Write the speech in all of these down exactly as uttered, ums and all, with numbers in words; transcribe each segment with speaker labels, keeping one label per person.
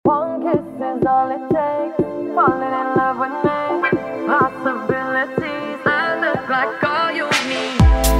Speaker 1: One kiss is all it takes. Falling in love with me. Possibilities that look like all you need.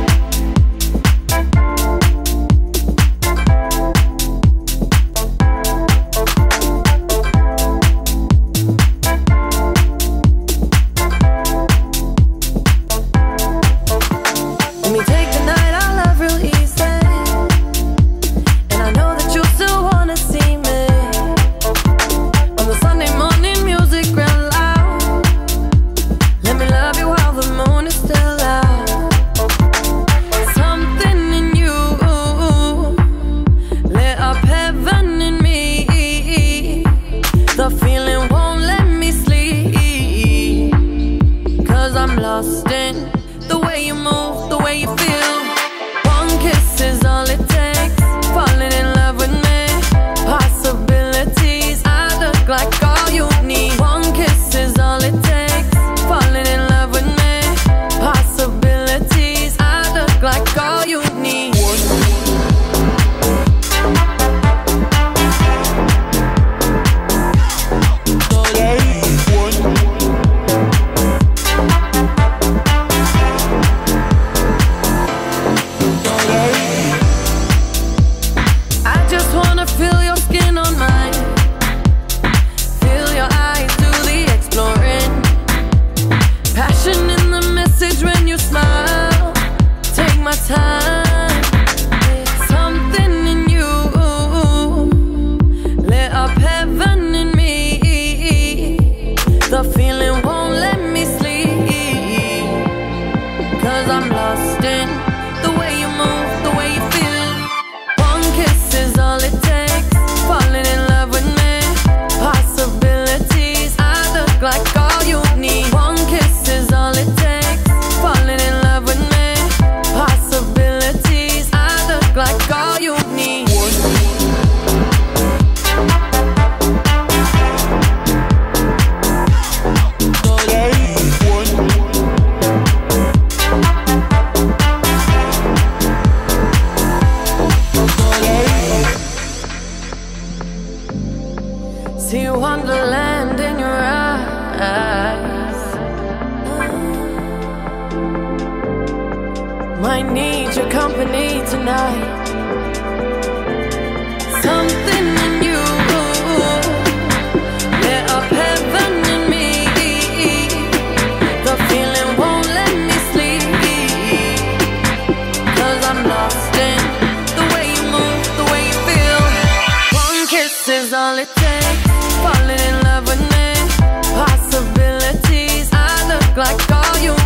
Speaker 1: Let me take the night I love real easy. And I know that you still wanna see me. On the Sunday morning music real loud. Let me love you while the moon is still out. Something in you lit up heaven in me. The feeling won't let me sleep, 'cause I'm lost in the way you move, the way you feel. One kiss is all it takes. Falling in love with me. Possibilities, I look like all you need. One kiss is all it takes. Falling in love with me. Possibilities, I look like all you need. I just wanna feel your skin on mine. Feel your eyes do the exploring. Passion in the message when you smile. Take my time. Something in you lit up heaven in me. The feeling won't let me sleep, 'cause I'm lost in the way you move, the way you feel. One kiss is all it takes. Falling in love with me. Possibilities, I look like all you need. One kiss is all it takes. Falling in love with me. Possibilities, I look like all you need. See wonderland in your eyes. Might need your company tonight. Something in you lit up heaven in me. The feeling won't let me sleep, 'cause I'm lost in the way you move, the way you feel. One kiss is all it takes. Falling in love with me. Possibilities, I look like all you